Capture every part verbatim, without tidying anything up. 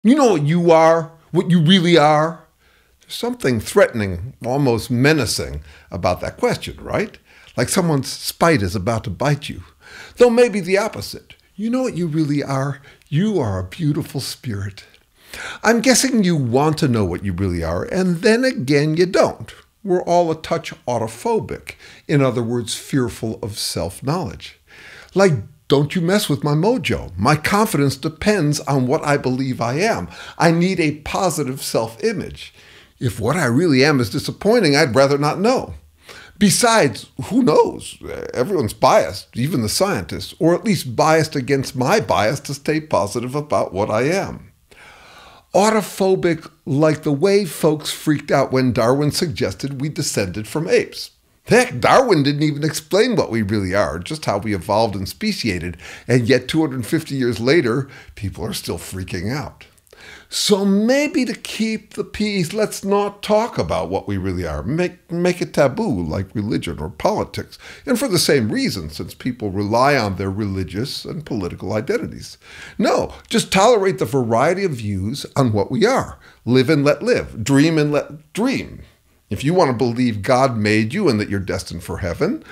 You know what you are, what you really are? There's something threatening, almost menacing about that question, right? Like someone's spite is about to bite you. Though maybe the opposite. You know what you really are? You are a beautiful spirit. I'm guessing you want to know what you really are, and then again you don't. We're all a touch autophobic. In other words, fearful of self-knowledge. Like, don't you mess with my mojo. My confidence depends on what I believe I am. I need a positive self-image. If what I really am is disappointing, I'd rather not know. Besides, who knows? Everyone's biased, even the scientists, or at least biased against my bias to stay positive about what I am. Autophobic like the way folks freaked out when Darwin suggested we descended from apes. Heck, Darwin didn't even explain what we really are, just how we evolved and speciated, and yet two hundred fifty years later, people are still freaking out. So maybe to keep the peace, let's not talk about what we really are. Make, make it taboo, like religion or politics. And for the same reason, since people rely on their religious and political identities. No, just tolerate the variety of views on what we are. Live and let live. Dream and let dream. If you want to believe God made you and that you're destined for heaven,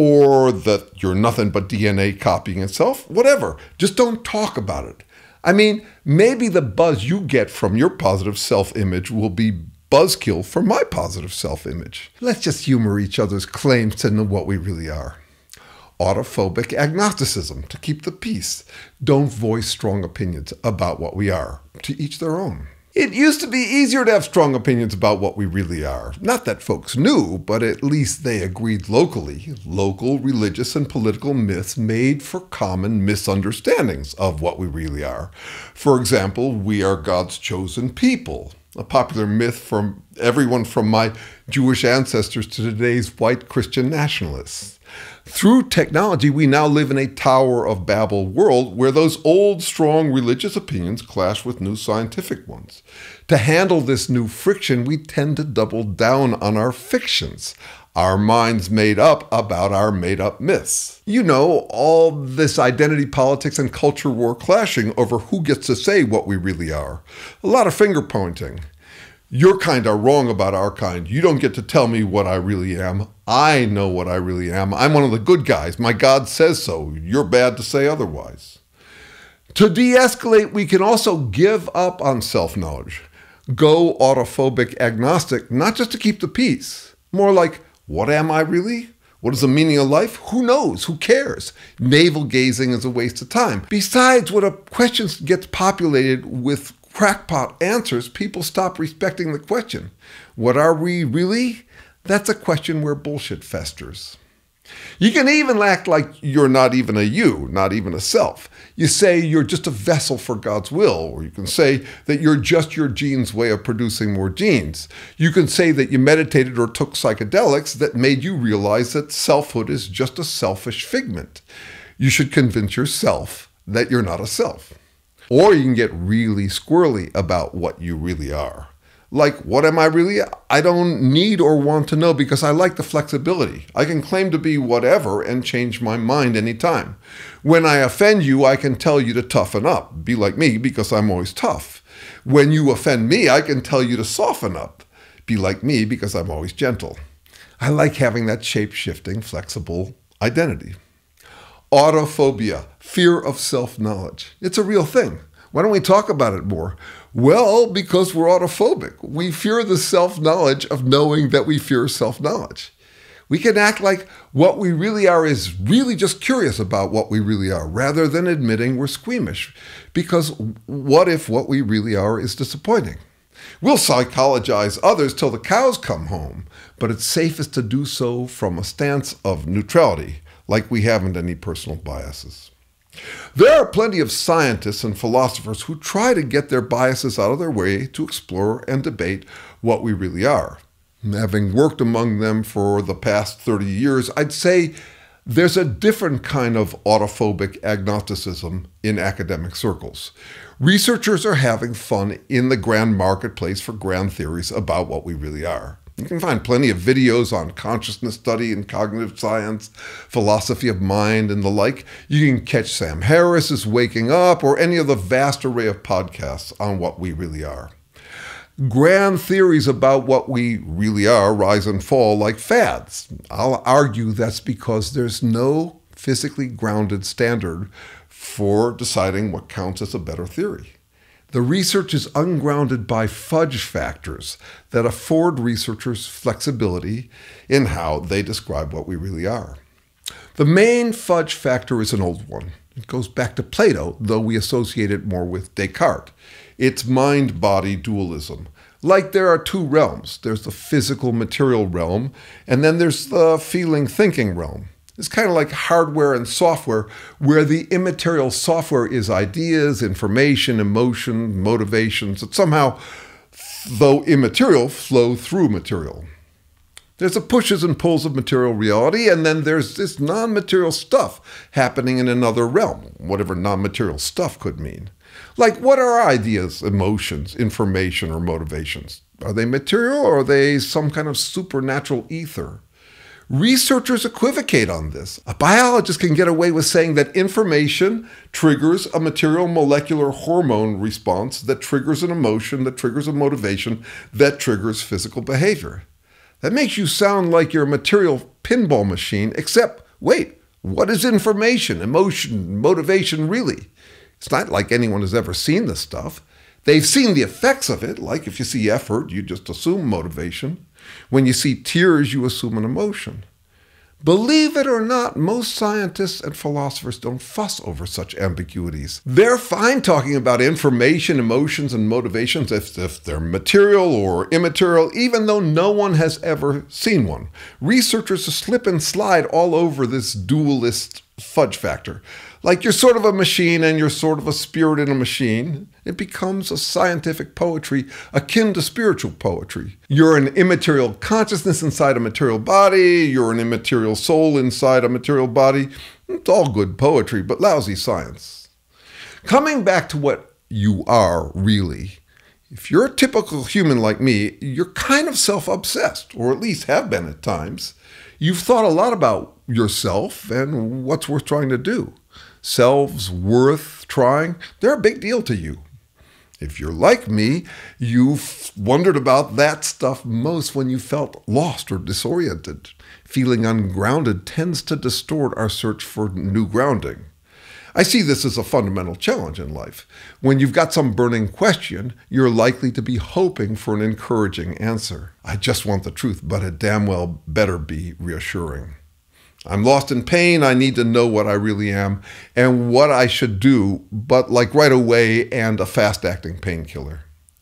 or that you're nothing but D N A copying itself, whatever. Just don't talk about it. I mean, maybe the buzz you get from your positive self-image will be buzzkill for my positive self-image. Let's just humor each other's claims to know what we really are. Autophobic agnosticism, to keep the peace. Don't voice strong opinions about what we are. To each their own. It used to be easier to have strong opinions about what we really are. Not that folks knew, but at least they agreed locally. Local religious and political myths made for common misunderstandings of what we really are. For example, we are God's chosen people. A popular myth from everyone from my Jewish ancestors to today's white Christian nationalists. Through technology, we now live in a Tower of Babel world where those old, strong religious opinions clash with new scientific ones. To handle this new friction, we tend to double down on our fictions, our minds made up about our made-up myths. You know, all this identity politics and culture war clashing over who gets to say what we really are. A lot of finger-pointing. Your kind are wrong about our kind. You don't get to tell me what I really am. I know what I really am. I'm one of the good guys. My God says so. You're bad to say otherwise. To de-escalate, we can also give up on self-knowledge. Go autophobic agnostic, not just to keep the peace. More like, what am I really? What is the meaning of life? Who knows? Who cares? Navel-gazing is a waste of time. Besides, when a question gets populated with crackpot answers, people stop respecting the question. What are we really? That's a question where bullshit festers. You can even act like you're not even a you, not even a self. You say you're just a vessel for God's will, or you can say that you're just your genes' way of producing more genes. You can say that you meditated or took psychedelics that made you realize that selfhood is just a selfish figment. You should convince yourself that you're not a self. Or you can get really squirrely about what you really are. Like, what am I really? I don't need or want to know because I like the flexibility. I can claim to be whatever and change my mind anytime. When I offend you, I can tell you to toughen up. Be like me because I'm always tough. When you offend me, I can tell you to soften up. Be like me because I'm always gentle. I like having that shape-shifting, flexible identity. Autophobia, fear of self-knowledge. It's a real thing. Why don't we talk about it more? Well, because we're autophobic. We fear the self-knowledge of knowing that we fear self-knowledge. We can act like what we really are is really just curious about what we really are, rather than admitting we're squeamish. Because what if what we really are is disappointing? We'll psychologize others till the cows come home, but it's safest to do so from a stance of neutrality, like we haven't any personal biases. There are plenty of scientists and philosophers who try to get their biases out of their way to explore and debate what we really are. Having worked among them for the past thirty years, I'd say there's a different kind of autophobic agnosticism in academic circles. Researchers are having fun in the grand marketplace for grand theories about what we really are. You can find plenty of videos on consciousness study and cognitive science, philosophy of mind, and the like. You can catch Sam Harris's Waking Up or any of the vast array of podcasts on what we really are. Grand theories about what we really are rise and fall like fads. I'll argue that's because there's no physically grounded standard for deciding what counts as a better theory. The research is ungrounded by fudge factors that afford researchers flexibility in how they describe what we really are. The main fudge factor is an old one. It goes back to Plato, though we associate it more with Descartes. It's mind-body dualism. Like there are two realms. There's the physical material realm, and then there's the feeling-thinking realm. It's kind of like hardware and software, where the immaterial software is ideas, information, emotion, motivations that somehow, though immaterial, flow through material. There's the pushes and pulls of material reality, and then there's this non-material stuff happening in another realm, whatever non-material stuff could mean. Like, what are ideas, emotions, information, or motivations? Are they material, or are they some kind of supernatural ether? Researchers equivocate on this. A biologist can get away with saying that information triggers a material molecular hormone response that triggers an emotion, that triggers a motivation, that triggers physical behavior. That makes you sound like you're a material pinball machine, except, wait, what is information, emotion, motivation really? It's not like anyone has ever seen this stuff. They've seen the effects of it, like if you see effort, you just assume motivation. When you see tears, you assume an emotion. Believe it or not, most scientists and philosophers don't fuss over such ambiguities. They're fine talking about information, emotions, and motivations if, if they're material or immaterial, even though no one has ever seen one. Researchers slip and slide all over this dualist fudge factor. Like you're sort of a machine and you're sort of a spirit in a machine. It becomes a scientific poetry akin to spiritual poetry. You're an immaterial consciousness inside a material body. You're an immaterial soul inside a material body. It's all good poetry, but lousy science. Coming back to what you are really, if you're a typical human like me, you're kind of self-obsessed, or at least have been at times. You've thought a lot about yourself and what's worth trying to do. Selves worth trying, they're a big deal to you. If you're like me, you've wondered about that stuff most when you felt lost or disoriented. Feeling ungrounded tends to distort our search for new grounding. I see this as a fundamental challenge in life. When you've got some burning question, you're likely to be hoping for an encouraging answer. I just want the truth, but it damn well better be reassuring. I'm lost in pain, I need to know what I really am and what I should do, but like right away and a fast-acting painkiller.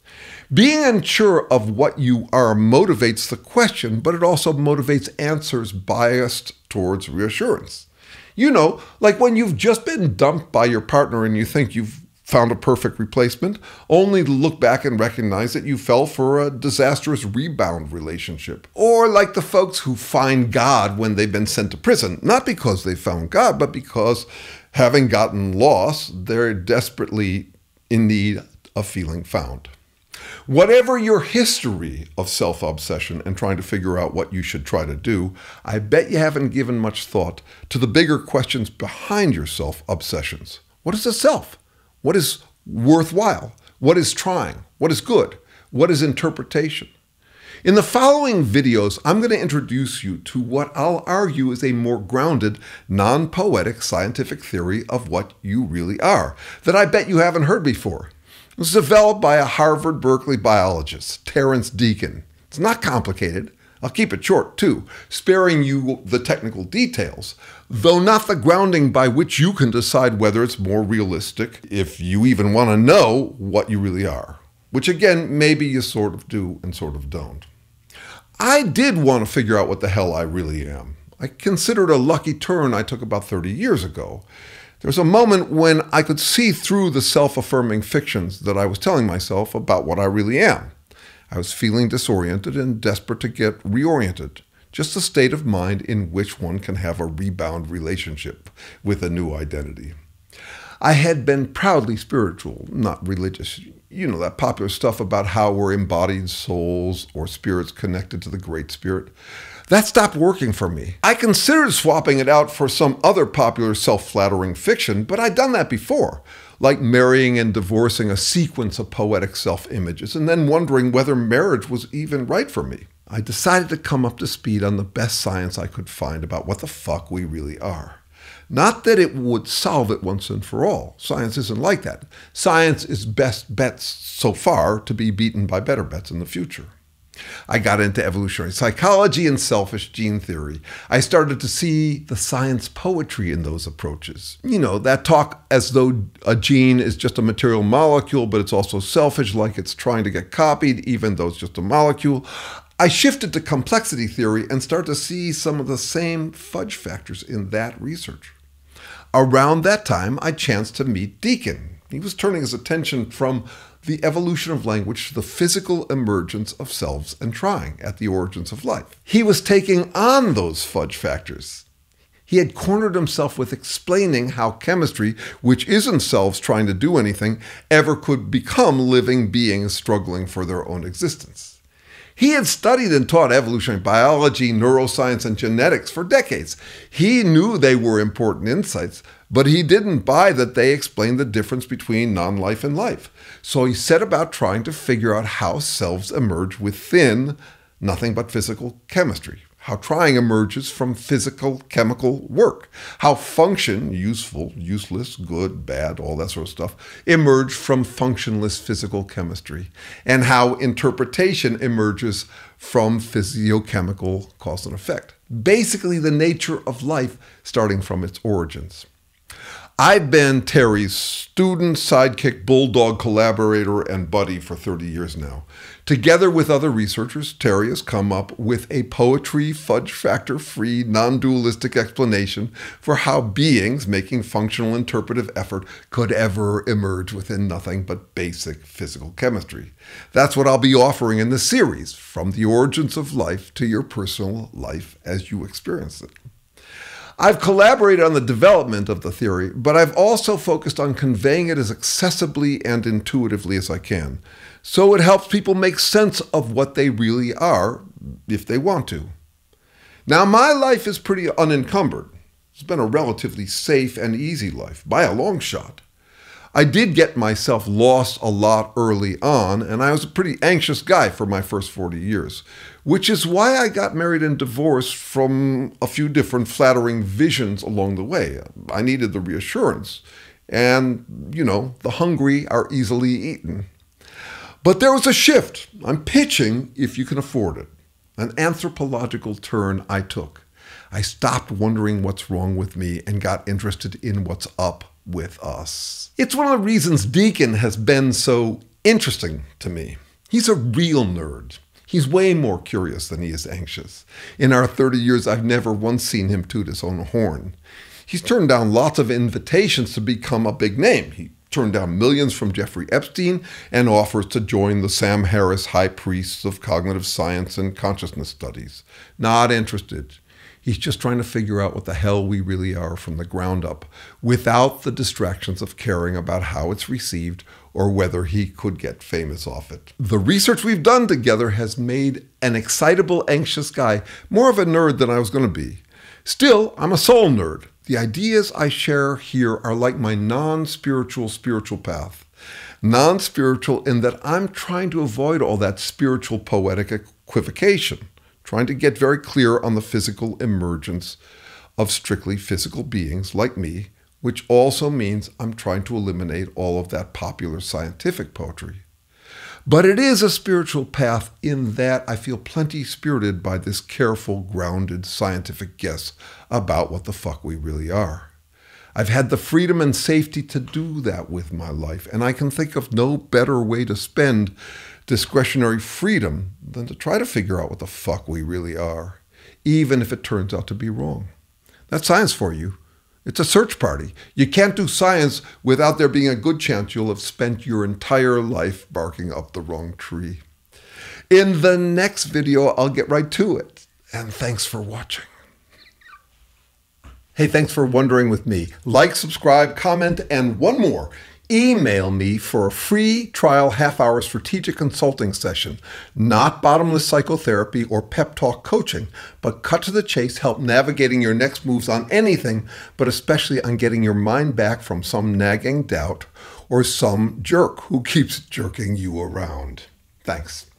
Being unsure of what you are motivates the question, but it also motivates answers biased towards reassurance. You know, like when you've just been dumped by your partner and you think you've found a perfect replacement, only to look back and recognize that you fell for a disastrous rebound relationship. Or like the folks who find God when they've been sent to prison, not because they found God, but because having gotten lost, they're desperately in need of feeling found. Whatever your history of self-obsession and trying to figure out what you should try to do, I bet you haven't given much thought to the bigger questions behind your self-obsessions. What is a self? What is worthwhile? What is trying? What is good? What is interpretation? In the following videos, I'm going to introduce you to what I'll argue is a more grounded, non-poetic scientific theory of what you really are, that I bet you haven't heard before. It was developed by a Harvard Berkeley biologist, Terrence Deacon. It's not complicated. I'll keep it short, too, sparing you the technical details, though not the grounding by which you can decide whether it's more realistic, if you even want to know what you really are, which again, maybe you sort of do and sort of don't. I did want to figure out what the hell I really am. I consider it a lucky turn I took about thirty years ago. There was a moment when I could see through the self-affirming fictions that I was telling myself about what I really am. I was feeling disoriented and desperate to get reoriented, just a state of mind in which one can have a rebound relationship with a new identity. I had been proudly spiritual, not religious. You know, that popular stuff about how we're embodied souls or spirits connected to the Great Spirit. That stopped working for me. I considered swapping it out for some other popular self-flattering fiction, but I'd done that before, like marrying and divorcing a sequence of poetic self-images and then wondering whether marriage was even right for me. I decided to come up to speed on the best science I could find about what the fuck we really are. Not that it would solve it once and for all. Science isn't like that. Science is best bets so far to be beaten by better bets in the future. I got into evolutionary psychology and selfish gene theory. I started to see the science poetry in those approaches. You know, that talk as though a gene is just a material molecule, but it's also selfish, like it's trying to get copied, even though it's just a molecule. I shifted to complexity theory and started to see some of the same fudge factors in that research. Around that time, I chanced to meet Deacon. He was turning his attention from the evolution of language to the physical emergence of selves and trying at the origins of life. He was taking on those fudge factors. He had cornered himself with explaining how chemistry, which isn't selves trying to do anything, ever could become living beings struggling for their own existence. He had studied and taught evolutionary biology, neuroscience, and genetics for decades. He knew they were important insights, but he didn't buy that they explained the difference between non-life and life. So he set about trying to figure out how selves emerge within nothing but physical chemistry, how trying emerges from physical chemical work, how function, useful, useless, good, bad, all that sort of stuff, emerge from functionless physical chemistry, and how interpretation emerges from physiochemical cause and effect. Basically, the nature of life starting from its origins. I've been Terry's student, sidekick, bulldog, collaborator, and buddy for thirty years now. Together with other researchers, Terry has come up with a poetry, fudge factor-free, non-dualistic explanation for how beings making functional interpretive effort could ever emerge within nothing but basic physical chemistry. That's what I'll be offering in this series, from the origins of life to your personal life as you experience it. I've collaborated on the development of the theory, but I've also focused on conveying it as accessibly and intuitively as I can, so it helps people make sense of what they really are, if they want to. Now, my life is pretty unencumbered. It's been a relatively safe and easy life, by a long shot. I did get myself lost a lot early on, and I was a pretty anxious guy for my first forty years, which is why I got married and divorced from a few different flattering visions along the way. I needed the reassurance, and, you know, the hungry are easily eaten. But there was a shift. I'm pitching, if you can afford it, an anthropological turn I took. I stopped wondering what's wrong with me and got interested in what's up with us. It's one of the reasons Deacon has been so interesting to me. He's a real nerd. He's way more curious than he is anxious. In our thirty years, I've never once seen him toot his own horn. He's turned down lots of invitations to become a big name. He turned down millions from Jeffrey Epstein and offers to join the Sam Harris High Priests of Cognitive Science and Consciousness Studies. Not interested. He's just trying to figure out what the hell we really are from the ground up, without the distractions of caring about how it's received or whether he could get famous off it. The research we've done together has made an excitable, anxious guy more of a nerd than I was going to be. Still, I'm a soul nerd. The ideas I share here are like my non-spiritual spiritual path. Non-spiritual in that I'm trying to avoid all that spiritual poetic equivocation, trying to get very clear on the physical emergence of strictly physical beings like me, which also means I'm trying to eliminate all of that popular scientific poetry. But it is a spiritual path in that I feel plenty spirited by this careful, grounded, scientific guess about what the fuck we really are. I've had the freedom and safety to do that with my life, and I can think of no better way to spend discretionary freedom than to try to figure out what the fuck we really are, even if it turns out to be wrong. That's science for you. It's a search party. You can't do science without there being a good chance you'll have spent your entire life barking up the wrong tree. In the next video, I'll get right to it. And thanks for watching. Hey, thanks for wondering with me. Like, subscribe, comment, and one more. email me for a free trial half-hour strategic consulting session. Not bottomless psychotherapy or pep talk coaching, but cut to the chase, help navigating your next moves on anything, but especially on getting your mind back from some nagging doubt or some jerk who keeps jerking you around. Thanks.